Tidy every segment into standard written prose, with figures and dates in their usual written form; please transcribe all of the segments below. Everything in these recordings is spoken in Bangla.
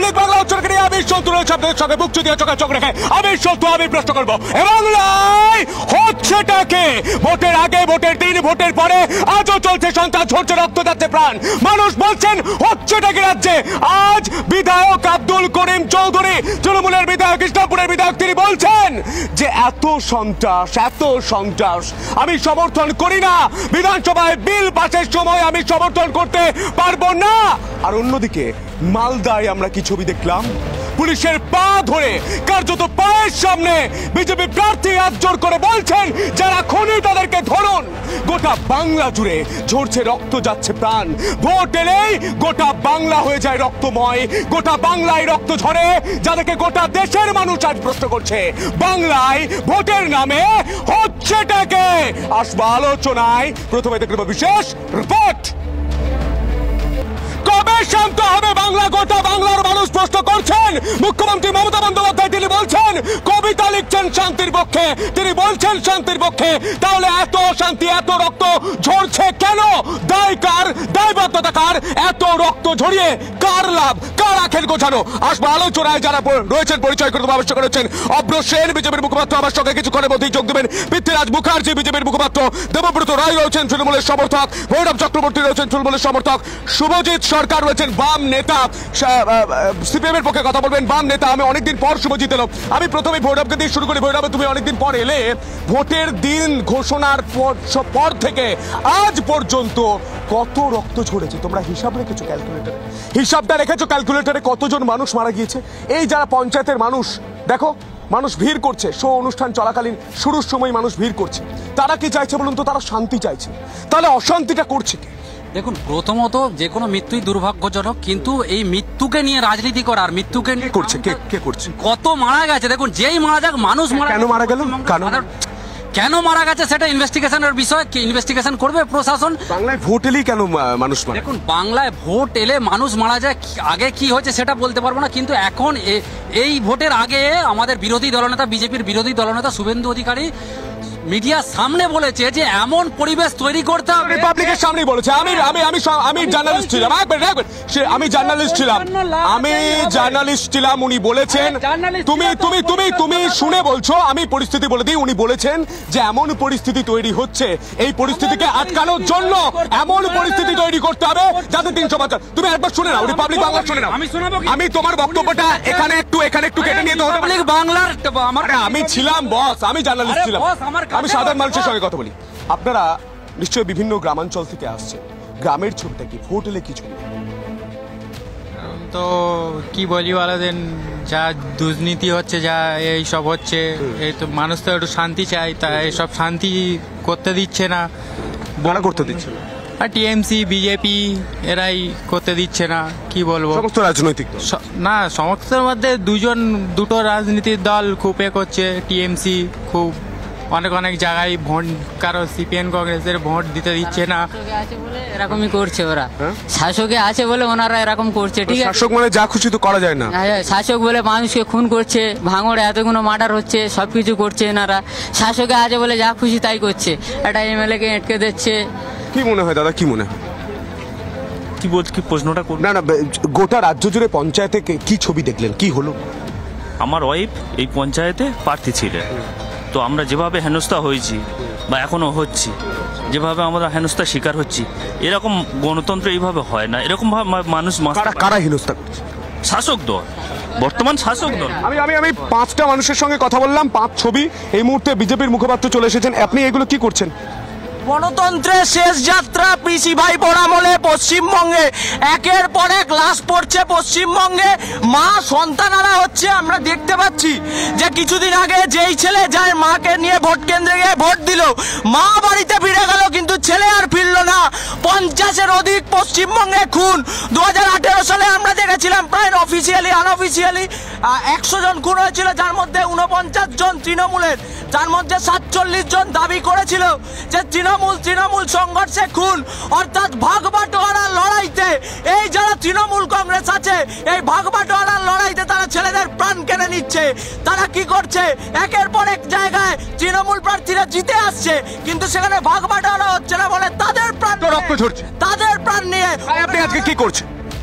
রিপাবলিক বাংলা উচ্চারণ করে আমি শত্রুর শব্দের সঙ্গে মুখ চুদিয়ে চোখে চোখ রেখে আমি শত্রু আমি প্রশ্ন করবো বাংলায় হচ্ছেটাকে ভোটের আগে ভোটের দিন ভোটের পরে আজও চলছে সন্তান ঝরছে রক্ত যাচ্ছে প্রাণ মানুষ বলছেন হচ্ছেটাকে রাজ্যে আজ বিধায়ক আব্দুল করিম চৌধুরী তৃণমূলের বিধায়ক ইসলামপুরের বিধায়ক তিনি বলছেন যে এত সন্ত্রাস আমি সমর্থন করি না বিধানসভায় বিল পাশের সময় আমি সমর্থন করতে পারবো না আর অন্যদিকে মালদায় আমরা কি ছবি দেখলাম পুলিশের পা ধরে কার্যত পায়ের সামনে বিজেপি প্রার্থী হাত জোর করে বলছেন যারা খুনি তাদেরকে ধরুন গোটা বাংলা জুড়ে ঝরছে রক্ত যাচ্ছে প্রাণ ভোট এলেই গোটা বাংলা হয়ে যায় রক্তময় গোটা বাংলায় রক্ত ঝরে যাদেরকে গোটা দেশের মানুষ আজ প্রশ্ন করছে বাংলায় ভোটের নামে হচ্ছেটাকে আসবো আলোচনায় প্রথমে দেখব বিশেষ রিপোর্ট কবে শান্ত হবে বাংলা গোটা বাংলার মানুষ প্রশ্ন করছেন মুখ্যমন্ত্রী মমতা বন্দ্যোপাধ্যায় তিনি বলছেন কবিতা লিখছেন শান্তির পক্ষে তিনি বলছেন শান্তির পক্ষে তাহলে এত শান্তি এত রক্ত ঝরছে কেন দায় কার দায়বদ্ধতা কার এত রক্ত ঝরিয়ে কার লাভ কার আখের গোছানো আসবো আলোচনায় যারা রয়েছেন পরিচয় করে আবশ্যক রয়েছেন অভ্র সেন বিজেপির মুখপাত্র আমার সঙ্গে কিছুক্ষণের মধ্যেই যোগ দেবেন পৃথ্বীরাজ মুখার্জি বিজেপির মুখপাত্র দেবব্রত রায় রয়েছেন তৃণমূলের সমর্থক ভৈরব চক্রবর্তী রয়েছেন তৃণমূলের সমর্থক শুভজিৎ সরকার রয়েছেন বাম নেতা সিপিএম এর পক্ষে কথা বলবেন বাম নেতা আমি অনেকদিন পর শুভজিৎ এলো আমি প্রথমে ভৈরবকে দিয়ে শুরু করি ভৈরব তুমি অনেকদিন পর এলে ভোটের দিন ঘোষণার পর থেকে আজ পর্যন্ত কত রক্ত ঝরেছে তোমরা হিসাব রেখেছো ক্যালকুলেটরে হিসাবটা রেখেছো ক্যালকুলেটরে কতজন মানুষ মারা গিয়েছে এই যারা পঞ্চায়েতের মানুষ দেখো মানুষ ভিড় করছে শো অনুষ্ঠান চলাকালীন শুরুর সময় মানুষ ভিড় করছে তারা কি চাইছে বলুন তো তারা শান্তি চাইছে তাহলে অশান্তিটা করছে কি দেখুন প্রথমত যে কোনো মৃত্যুই দুর্ভাগ্যজনক কিন্তু এই মৃত্যুকে নিয়ে রাজনীতি করার মৃত্যুকে নিয়ে করছে কে করছে কত মারা গেছে দেখুন যেই মারা যাক মানুষ কেন মারা গেল কেন মারা গেছে সেটা ইনভেস্টিগেশনের বিষয় কি ইনভেস্টিগেশন করবে প্রশাসন বাংলায় ভোট এলেই কেন মানুষ মারা দেখুন বাংলায় ভোট এলে মানুষ মারা যায় আগে কি হয়েছে সেটা বলতে পারবো না কিন্তু এখন এই ভোটের আগে আমাদের বিরোধী দলনেতা বিজেপির বিরোধী দলনেতা শুভেন্দু অধিকারী মিডিয়ার সামনে বলেছে যে এমন পরিবেশ তৈরি করতে হবে রিপাবলিকের সামনে বলেছে আমি জার্নালিস্ট ছিলাম আমি জার্নালিস্ট ছিলাম উনি বলেছেন তুমি শুনে বলছো আমি পরিস্থিতি বলে দিই উনি বলেছেন যে এমন পরিস্থিতি তৈরি হচ্ছে এই পরিস্থিতিকে আটকানোর জন্য এমন পরিস্থিতি তৈরি করতে হবে যাতে 372 তুমি একবার শুনে নাও রিপাবলিক বাংলা শুনে নাও আমি তোমার বক্তব্যটা এখানে একটু কেটে নিয়ে রিপাবলিক বাংলার আমি ছিলাম বস আমি জার্নালিস্ট ছিলাম আমি সাধারণ মানুষের সঙ্গে কথা বলি আপনারা নিশ্চয়ই বিভিন্ন গ্রামাঞ্চল থেকে আসছে গ্রামের ছবিটা কি ভোট এলে কি ছবি তো কি বলি বলেন যা দুর্নীতি হচ্ছে যা এই সব হচ্ছে এই তো মানুষ তো একটু শান্তি চায় তাই এইসব শান্তি করতে দিচ্ছে না বড় করতে দিচ্ছে না আর টিএমসি বিজেপি এরাই করতে দিচ্ছে না কি বলবো সমস্ত রাজনৈতিক না সমস্তের মধ্যে দুটো রাজনীতির দল খুব করছে টিএমসি খুব অনেক জায়গায় ভোট কারো সিপিএম কংগ্রেসের ভোট দিতে দিচ্ছে না এরকমই করছে ওরা শাসকে আছে বলে ওনারা এরকম করছে ঠিক আছে শাসক মানে যা খুশি তো করা যায় না শাসক বলে মানুষকে খুন করছে ভাঙড়ে এতগুলো মার্ডার হচ্ছে সবকিছু করছে এনারা শাসকে আছে বলে যা খুশি তাই করছে একটা এমএলএ কে আটকে দিচ্ছে কি মনে হয় দাদা কি মনে হয় কি বলছি কি প্রশ্নটা করুন না গোটা রাজ্য জুড়ে পঞ্চায়েতে কি ছবি দেখলেন কি হলো আমার ওয়াইফ এই পঞ্চায়েতে প্রার্থী ছিলেন তো আমরা যেভাবে হেনস্থা হয়েছি বা এখনো হচ্ছি যেভাবে আমরা হেনস্থার শিকার হচ্ছি এরকম গণতন্ত্র এইভাবে হয় না এরকম ভাবে মানুষ কারা হেনস্থা করছে শাসক দল বর্তমান শাসক দল আমি 5টা মানুষের সঙ্গে কথা বললাম 5 ছবি এই মুহূর্তে বিজেপির মুখপাত্র চলে এসেছেন আপনি এগুলো কি করছেন গণতন্ত্রের শেষ যাত্রা পিসি ভাই পড়ামলে পশ্চিমবঙ্গে একের পর এক লাশ পড়ছে পশ্চিমবঙ্গে মা সন্তানারা হচ্ছে আমরা দেখতে পাচ্ছি যে কিছুদিন আগে যেই ছেলে যার মাকে নিয়ে ভোট কেন্দ্রে গিয়ে ভোট দিল মা বাড়িতে ফিরে গেল কিন্তু ছেলে আর ফিরল না 50-এর অধিক পশ্চিমবঙ্গে খুন 2018 সালে আমরা দেখেছিলাম প্রায় অফিসিয়ালি আনঅফিসিয়ালি 100 জন খুন হয়েছিল যার মধ্যে 49 জন তৃণমূলের যার মধ্যে 47 জন দাবি করেছিল যে তৃণমূল সংঘর্ষে খুন অর্থাৎ ভাগবাটোয়ারার লড়াইতে এই যারা তৃণমূল কংগ্রেস আছে এই ভাগবাটোয়ারার লড়াইতে তারা ছেলেদের প্রাণ কেড়ে নিচ্ছে তারা কি করছে একের পর এক জায়গায় তৃণমূল প্রার্থীরা জিতে আসছে কিন্তু সেখানে ভাগবাটোয়ারা হচ্ছে না বলে তাদের প্রাণ রক্ত ঝরছে তাদের প্রাণ নিয়ে আপনি আজকে কি করছেন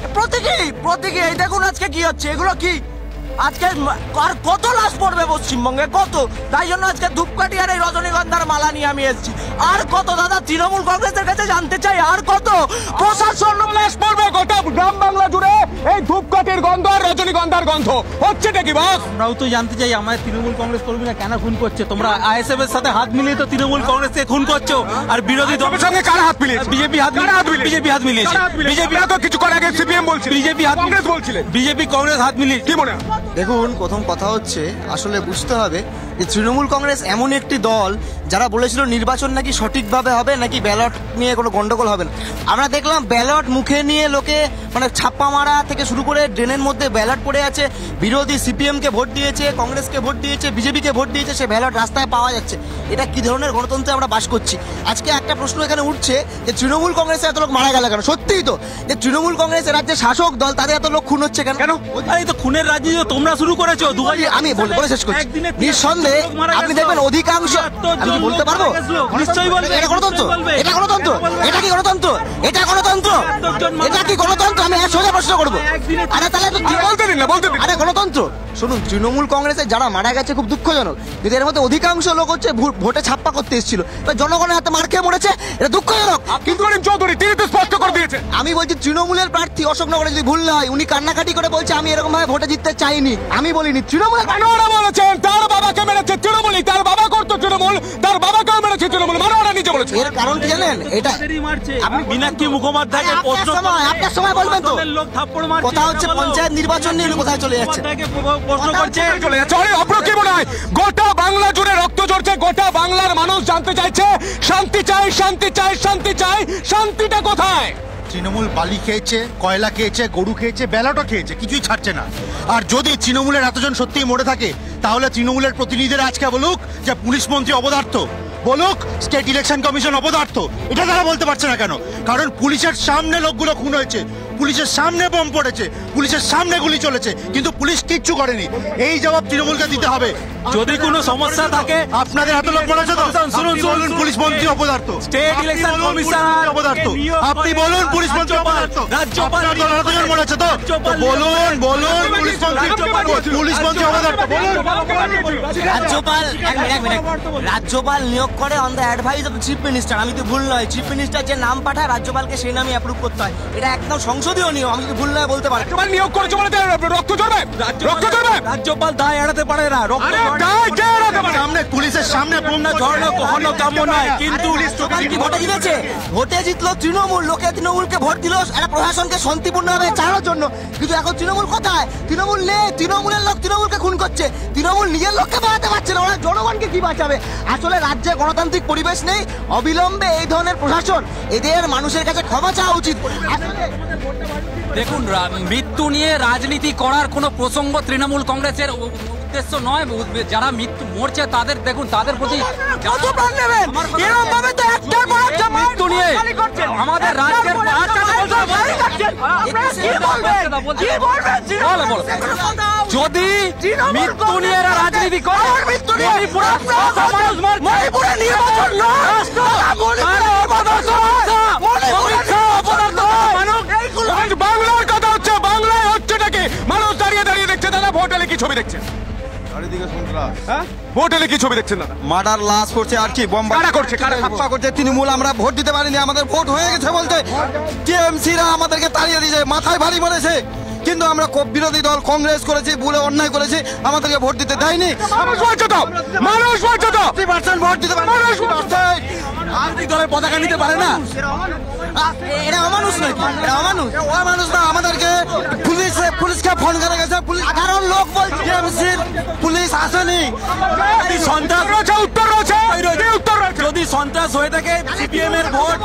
প্রতীকী এই দেখুন আজকে কি হচ্ছে, এগুলো কি আজকে আর কত লাশ পড়বে পশ্চিমবঙ্গে, কত? তাই জন্য আজকে ধূপকাঠি আর এই রজনীগন্ধার মালা নিয়ে আমি এসেছি। আর কত দাদা, তৃণমূল কংগ্রেসের কাছে জানতে চাই আর কত প্রশাসন লাশ পড়বে গোটা গ্রাম বাংলা জুড়ে এই ধূপকাঠির গন্ধ আর রজনীগন্ধার গন্ধ হচ্ছেটা কি বস? আমরাও তো জানতে চাই আমাদের তৃণমূল কংগ্রেস কর্মীরা কেন খুন করছে? তোমরা আইএসএফ এর সাথে হাত মিলিয়ে তো তৃণমূল কংগ্রেসকে খুন করছো, আর বিরোধী দলের সঙ্গে কারা হাত মিলিয়েছে? বিজেপি হাত মিলিয়েছে। বিজেপি তো কিছুক্ষণ আগে সিপিএম বলছিল, বিজেপি হাত কংগ্রেস বলছিলেন, বিজেপি কংগ্রেস হাত মিলিয়ে কি মনে হয়? দেখুন, প্রথম কথা হচ্ছে আসলে বুঝতে হবে যে তৃণমূল কংগ্রেস এমন একটি দল যারা বলেছিল নির্বাচন নাকি সঠিকভাবে হবে, নাকি ব্যালট নিয়ে কোনো গন্ডগোল হবে না। আমরা দেখলাম ব্যালট মুখে নিয়ে লোকে মানে ছাপ্পা মারা থেকে শুরু করে ড্রেনের মধ্যে ব্যালট পড়ে আছে। বিরোধী সিপিএমকে ভোট দিয়েছে, কংগ্রেসকে ভোট দিয়েছে, বিজেপিকে ভোট দিয়েছে, সে ব্যালট রাস্তায় পাওয়া যাচ্ছে। এটা কি ধরনের গণতন্ত্রে আমরা বাস করছি? আজকে একটা প্রশ্ন এখানে উঠছে যে তৃণমূল কংগ্রেসে এত লোক মারা গেল কেন? সত্যিই তো যে তৃণমূল কংগ্রেসের রাজ্যের শাসক দল, তাদের এত লোক খুন হচ্ছে কেন? এই তো খুনের রাজনীতি তোমরা শুরু করেছো। আমি বলে শেষ করছি। নিঃসন্দেহে আপনি দেখবেন অধিকাংশ, আমি কি বলতে পারবো? নিশ্চয়ই বলবে। এটা গণতন্ত্র? এটা গণতন্ত্র? এটা কি গণতন্ত্র? এটা গণতন্ত্র? এটা কি গণতন্ত্র? আমি এক সোজা প্রশ্ন করবো। আরে তাহলে তো বলতে দিন না, বলতে দিন। আরে গণতন্ত্র শুনুন, তৃণমূল কংগ্রেসে যারা মারা গেছে খুব দুঃখজনক, কিন্তু এর মধ্যে অধিকাংশ লোক হচ্ছে ভোটে ছাপ্পা করতে এসেছিল, জনগণের হাতে মার খেয়ে মরেছে, এটা দুঃখজনক। কিন্তু চৌধুরী তিনি তো স্পষ্ট করে দিয়েছে। আমি বলছি তৃণমূলের প্রার্থী অশোকনগরে যদি ভুল না হয়, উনি কান্নাকাটি করে বলছে আমি এরকম ভাবে ভোটে জিততে চাইনি, আমি বলিনি। তৃণমূল মানোয়ারা বলেছেন তার বাবাকে মেরেছে তৃণমূলই, তার বাবা করতো তৃণমূল, তার বাবাকেও মেরেছে তৃণমূল, মানোয়ারা নিজে বলেছে। এর কারণ কি জানেন? এটা আপনি মীনাক্ষী মুখোপাধ্যায়কে আপনার সময় বলবেন তো। লোক থাপ্পড় মারছে, কথা হচ্ছে পঞ্চায়েত নির্বাচন নিয়ে কোথায় চলে যাচ্ছে? প্রশ্ন করছে চলে যাচ্ছে। আরে আপনার কি মনে হয় গোটা বাংলা জুড়ে রক্ত ঝরছে, গোটা বাংলার মানুষ জানতে চাইছে শান্তি চাই, শান্তি চাই, শান্তি চাই, শান্তিটা কোথায়? তৃণমূল বালি খেয়েছে, কয়লা খেয়েছে, গরু খেয়েছে, ব্যালটও খেয়েছে, কিছুই ছাড়ছে না। আর যদি তৃণমূলের এতজন সত্যিই মরে থাকে, তাহলে তৃণমূলের প্রতিনিধিরা আজকে বলুক যে পুলিশ মন্ত্রী অপদার্থ, বলুক স্টেট ইলেকশন কমিশন অপদার্থ। এটা তারা বলতে পারছে না কেন? কারণ পুলিশের সামনে লোকগুলো খুন হয়েছে, পুলিশের সামনে বোম পড়েছে, পুলিশের সামনে গুলি চলেছে, কিন্তু পুলিশ কিচ্ছু করেনি। এই জবাব তৃণমূলকে দিতে হবে। যদি কোনো সমস্যা থাকে, আপনাদের এত লোক মরেছে তো শুনুন, বলুন পুলিশ মন্ত্রী অপদার্থ, স্টেট ইলেকশন কমিশন অপদার্থ। আপনি বলুন পুলিশ মন্ত্রী অপদার্থ। রাজ্যপাল এতজন মরেছে তো বলুন পুলিশ মন্ত্রী অপদার্থ বলুন। রাজ্যপাল নিয়োগ করে on the advice of chief minister. আমি তো ভুল নয়, চিফ মিনিস্টার যে নাম পাঠায় রাজ্যপালকে সেই নামই অ্যাপ্রুভ করতে হয়। এটা একদম সংসদীয় নিয়ম, আমি তো ভুল নয় বলতে পারি। রাজ্যপাল নিয়োগ করেছে বলে রক্ত ঝরবে? রক্ত ঝরবে? রাজ্যপাল দায় এড়াতে পারে না। সামনে পুলিশের সামনে বোম ঝড়না কখনো কাম্য নয়, কিন্তু রাজ্যপাল কি ভোটে জিতেছে? ভোটে জিতলো তৃণমূল, লোকে তৃণমূলকে ভোট দিল একটা প্রশাসনকে শান্তিপূর্ণভাবে চালানোর জন্য। কিন্তু এখন তৃণমূল কোথায়? তৃণমূল নেই, তৃণমূলের লোক তৃণমূলকে খুন করছে, তৃণমূল নিজের লোককে বাঁচাতে পারছে না, ওরা জনগণকে কি বাঁচাবে? আসলে রাজ্যে গণতান্ত্রিক পরিবেশ নেই, অবিলম্বে এই ধরনের প্রশাসন, এদের মানুষের কাছে ক্ষমা চাওয়া উচিত। দেখুন, মৃত্যু নিয়ে রাজনীতি করার কোনো প্রসঙ্গ তৃণমূল কংগ্রেসের উদ্দেশ্য নয়। যারা মৃত্যু মরছে তাদের দেখুন, তাদের প্রতি কত প্রাণ নেবেন? এরকম ভাবে তো একটার পর একটা মৃত্যু নিয়ে আমাদের রাজ্যের যদি মৃত্যু নিয়ে এরা রাজনীতি করে, বাংলার কথা হচ্ছে, বাংলায় হচ্ছে নাকি? মানুষ দাঁড়িয়ে দাঁড়িয়ে দেখছে। দাদা ভোট এলে কি ছবি দেখছেন? ভোট এলে কি ছবি দেখছেন দাদা? মার্ডার লাশ করছে আর কি বোম কারা করছে? কারা হাপ্পা করছে তৃণমূল। আমরা ভোট দিতে পারিনি, আমাদের ভোট হয়ে গেছে বলতে টিএমসিরা আমাদেরকে তাড়িয়ে দিয়েছে, মাথায় ভারী মরেছে। কিন্তু আমরা বিরোধী দল কংগ্রেস করেছি, ভুলে অন্যায় করেছি, আমাদেরকে ভোট দিতে দেয়নি। মানুষ বলছে তো, মানুষ বলছে তো 50% ভোট দিতে পারে, মানুষ দলের পতাকা নিতে পারে না। এটা অমানুষ নাকি? এটা অমানুষ? অমানুষ না, আমাদেরকে পুলিশকে ফোন করে গেছে, পুলিশ 18 লোক বলছে টিএমসির পুলিশ আসেনি। সন্ত্রাস রয়েছে, উত্তর রয়েছে, উত্তর রয়েছে। যদি সন্ত্রাস হয়ে থাকে সিপিএম এর ভোট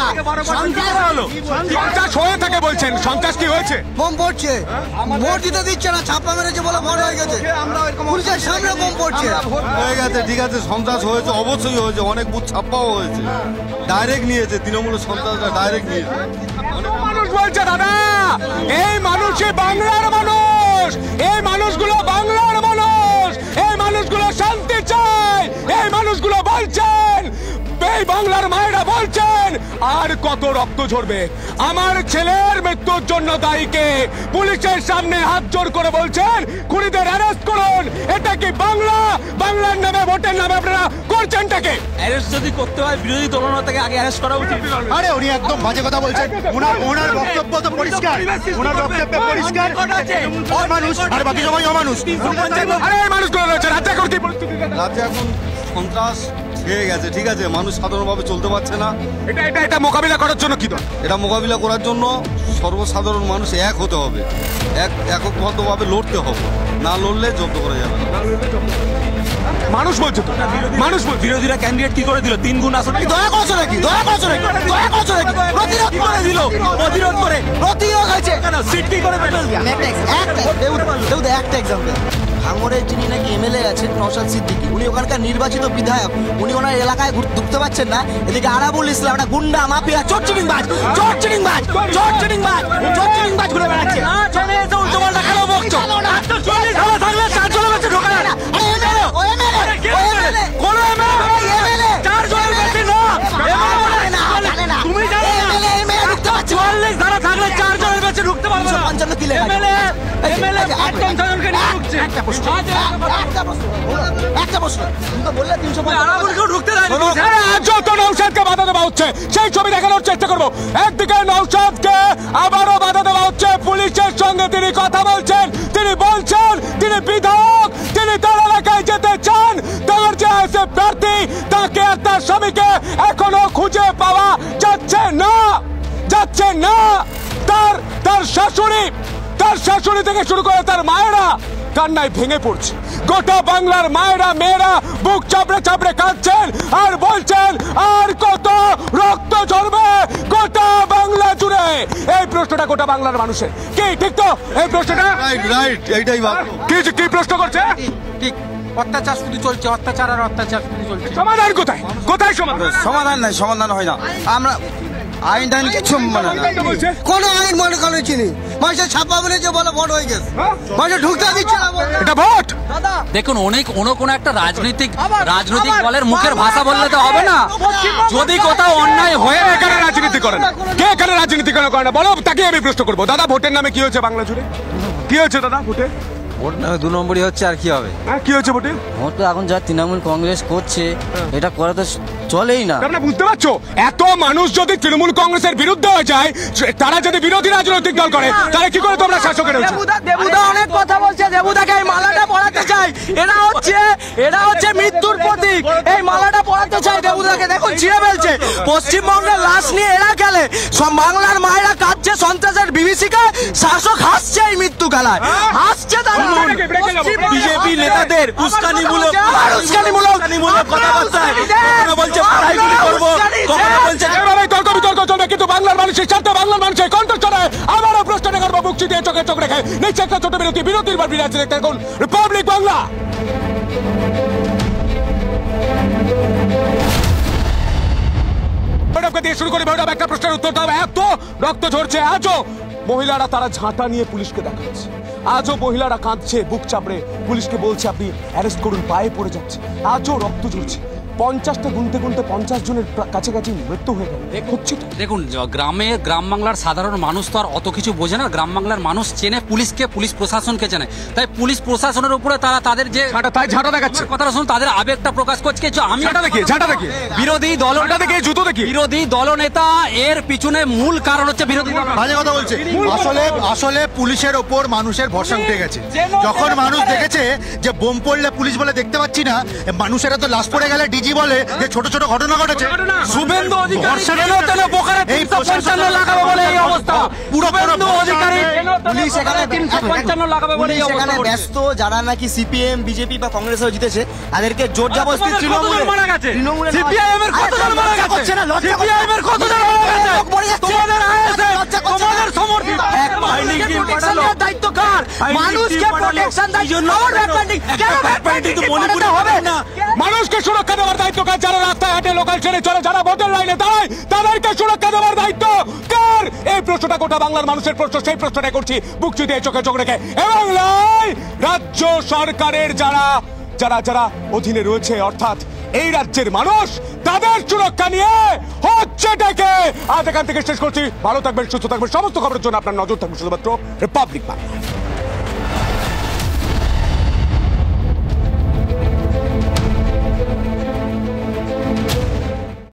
সন্ত্রাস হয়ে থাকে বলছেন, সন্ত্রাস কি হয়েছে? বোম পড়ছে, ভোট দিতে দিচ্ছে না, ছাপ্পা মেরেছে বলে ভোট হয়ে গেছে, পুলিশের সামনে বোম পড়ছে। হয়ে গেছে, ঠিক আছে, সন্ত্রাস হয়েছে, অবশ্যই হয়েছে, অনেক বুথ ছাপ্পাও হয়েছে, ডাইরেক্ট নিয়েছে তৃণমূলের সন্ত্রাসরা, ডাইরেক্ট নিয়েছে। মানুষ বলছে দাদা, এই মানুষই বাংলার মানুষ, এই মানুষগুলো বাংলার মানুষ, এই মানুষগুলো শান্তি চায়, এই মানুষগুলো বলছেন এই এই বাংলার মায়েরা বলছেন আর কত রক্ত ঝরবে? আমার ছেলের মৃত্যুর জন্য দায়ীকে পুলিশের সামনে হাত জোর করে বলছেন খুনিদের অ্যারেস্ট করুন। এটা কি বাংলা? বাংলার নামে ভোটের নামে আপনারা করছেনটাকে? অ্যারেস্ট যদি করতে হয় বিরোধী দলনেতাকে আগে অ্যারেস্ট করা উচিত। আরে উনি একদম বাজে কথা বলছেন। ওনার বক্তব্য তো পরিষ্কার, ওনার বক্তব্য পরিষ্কার। অমানুষ আর বাকি সবাই অমানুষ। আরে এই মানুষগুলো রয়েছে রাজ্যে এখন কি পরিস্থিতি? রাজ্যে এখন সন্ত্রাস হয়ে গেছে, ঠিক আছে, মানুষ সাধারণভাবে চলতে পারছে না। এটা মোকাবিলা করার জন্য কি দরকার? এটা মোকাবিলা করার জন্য সর্বসাধারণ মানুষ এক হতে হবে, এককবদ্ধভাবে লড়তে হবে, না লড়লে জব্দ করা যাবে না। মানুষ বলছে তো, মানুষ বলছে বিরোধীরা ক্যান্ডিডেট কি করে দিল? 3 গুণ আসন। দয়া করছো নাকি? দয়া করছো নাকি? দয়া করছো নাকি? প্রতিরোধ করে দিল, প্রতিরোধ করে প্রতিরোধ হয়েছে কেন? সিট কি করে পেল? একটা এক্সাম্পল, ভাঙড়ের যিনি নাকি এমএলএ আছেন নওশাদ সিদ্দিকী, উনি ওখানকার নির্বাচিত বিধায়ক, উনি ওনার এলাকায় ঢুকতে পারছেন না। এদিকে আরাবুল ইসলাম একটা গুন্ডা মাফিয়া চোরচিটিংবাজ ঘুরে বেড়াচ্ছে। উল্টোপাল্টা খেলো বকছো। থাকলে 4 জনের কাছে ঢোকা যায় না। তুমি জানো না ঢুকতে পারছো? 44 ধারা থাকলে 4 জনের কাছে ঢুকতে পারবে না। 55 কি লেখা? এমএলএ একদম জনকে নিয়ে ঢুকছে। একটা প্রশ্ন তুমি তো বললে 355 আরাবুলকেও ঢুকতে দেয়নি। যত নওশাদকে বাধা দেওয়া হচ্ছে সেই ছবি দেখানোর চেষ্টা করবো। একদিকে নওশাদকে আবারও বাধা দেওয়া হচ্ছে, পুলিশের সঙ্গে তিনি কথা বলছেন, তিনি বলছেন তিনি বিধায়ক, তিনি তার এলাকায় যেতে চান, তার যে আছে প্রার্থী তাকে আর তার স্বামীকে এখনো খুঁজে পাওয়া যাচ্ছে না। তার শাশুড়ি থেকে শুরু করে তার মায়েরা কান্নায় ভেঙে পড়ছে। গোটা বাংলার মায়েরা মেয়েরা বুক চাপড়ে চাপড়ে কাঁদছেন আর বলছেন আর কত রক্ত ঝরবে গোটা বাংলা জুড়ে। এই প্রশ্নটা গোটা বাংলার মানুষের, কি ঠিক তো? এই প্রশ্নটা রাইট, এইটাই ভাবো। কি প্রশ্ন করছে? ঠিক, অত্যাচার শুধু চলছে, অত্যাচার আর অত্যাচার শুধু চলছে। সমাধান কোথায়? কোথায় সমাধান? সমাধান নাই, সমাধান হয় না। আমরা আইন টাইন কিছু মানে না, কোনো আইন মনে করে চিনি। মানুষের ছাপা বলেছে বলে ভোট হয়ে গেছে, মানুষ ঢুকতে দিচ্ছে না। এটা ভোট। দেখুন কোনো একটা রাজনৈতিক দলের মুখের ভাষা বললে তো হবে না। যদি কোথাও অন্যায় হয়ে এখানে রাজনীতি করে না, কে এখানে রাজনীতি করে না বলো, তাকে আমি প্রশ্ন করবো। দাদা ভোটের নামে কি হয়েছে বাংলা জুড়ে? কি হয়েছে দাদা ভোটে? ভোট 2 নম্বরই হচ্ছে, আর কি হবে? কি হয়েছে ভোটে? ভোট তো এখন যা তৃণমূল কংগ্রেস করছে এটা করে তো চলেই না। আপনারা বুঝতে পারছো, এত মানুষ যদি তৃণমূল কংগ্রেসের বিরুদ্ধে হয়ে যায়, তারা যদি বিরোধী রাজনৈতিক দল করে, তাহলে কি করে তোমরা শাসকের? দেবুদা অনেক কথা বলছে, দেবুদাকে এই মালাটা পরাতে চাই। এরা হচ্ছে মৃত্যুর প্রতীক, এই মালাটা পরাতে চাই দেবুদাকে। দেখুন ছিঁড়ে ফেলছে। পশ্চিমবঙ্গের লাশ নিয়ে এরা খেলে, সব বাংলার মায়েরা কাঁদছে সন্ত্রাসের বিভীষিকা, শাসক হাসছে এই মৃত্যু খেলায়, হাসছে। তারা বিজেপি নেতাদের উস্কানিমূলক কথাবার্তায় বলছে বিতর্ক চলবে, কিন্তু বাংলার মানুষের স্বার্থে বাংলার মানুষের কণ্ঠস্বরে আবারও প্রশ্ন করবো মুক্তি দিয়ে চোখে চোখ রেখে নিচ্ছে একটা ছোট বিরতির বার বিরাজ দেখতে এখন রিপাবলিক বাংলা। দিয়ে শুরু করে একটা প্রশ্নের উত্তর দাও। এত রক্ত ঝরছে, আজও মহিলারা তারা ঝাঁটা নিয়ে পুলিশকে দেখাচ্ছে, আজও মহিলারা কাঁদছে বুক চাপড়ে, পুলিশকে বলছে আপনি অ্যারেস্ট করুন, পায়ে পড়ে যাচ্ছে, আজও রক্ত ঝরছে। 50টা গুনতে 50 জনের কাছাকাছি মৃত্যু হয়ে গেল। দেখুন গ্রাম বাংলার সাধারণ মানুষ তো আর অত কিছু বোঝে না। গ্রাম বাংলার মানুষ চেনে পুলিশকে, পুলিশ প্রশাসনকে চেনে, তাই পুলিশ প্রশাসনের উপরে তারা তাদের যে ঝাঁটা দেখাচ্ছে কথাটা শুনুন, তাদের আবেগটা প্রকাশ করছে। আমি ঝাঁটা দেখি বিরোধী দলনেতা এর পিছনে মূল কারণ হচ্ছে বিরোধী দল। বাজে কথা বলছে। আসলে পুলিশের ওপর মানুষের ভরসা উঠে গেছে। যখন মানুষ দেখেছে যে বোম পড়লে পুলিশ বলে দেখতে পাচ্ছি না, মানুষেরা তো লাশ পড়ে গেলে ডিজি বলে যে ছোট ছোট ঘটনা ঘটেছে। শুভেন্দু অধিকারী এই বোকারে লাগাবে বলে এই অবস্থা। শুভেন্দু অধিকারী পুলিশ এখানে 355 লাগাবে বলে এই অবস্থা। ব্যস্ত যারা নাকি সিপিএম বিজেপি বা কংগ্রেস হয়ে জিতেছে, তাদেরকে জোর জবরদস্তি তৃণমূলের মারা গেছে। সিপিআইএম এর কতজন মারা গেছে? সিপিআইএম এর কতজন মারা গেছে? তোমাদের আইএসএফ, তোমাদের সমর্থিত এক বাহিনী কি পাঠালো? দায়িত্ব কার? মানুষকে প্রোটেকশন দেয়। আমার ব্যাকপ্যান্ডিং কেন? ব্যাকপ্যান্ডিং তো মনিটর হবে না। মানুষকে সুরক্ষা দেওয়ার দায়িত্ব কার? যারা রাস্তায় হাঁটে, লোকাল ট্রেনে চলে, যারা ভোটের লাইনে দাঁড়ায়, তাদেরকে সুরক্ষা দেওয়ার দায়িত্ব কার? এই প্রশ্নটা গোটা বাংলার মানুষের প্রশ্ন, সেই প্রশ্নটা করছি বুক চিতিয়ে চোখে চোখ রেখে। এবং রাজ্য সরকারের যারা অধীনে রয়েছে, অর্থাৎ এই রাজ্যের মানুষ, তাদের সুরক্ষা রক্ষা নিয়ে হচ্ছে ডেকে। আজ এখান থেকে শেষ করছি। ভালো থাকবেন, সুস্থ থাকবেন। সমস্ত খবরের জন্য আপনার নজর থাকবে শুধুমাত্র রিপাবলিক বাংলা।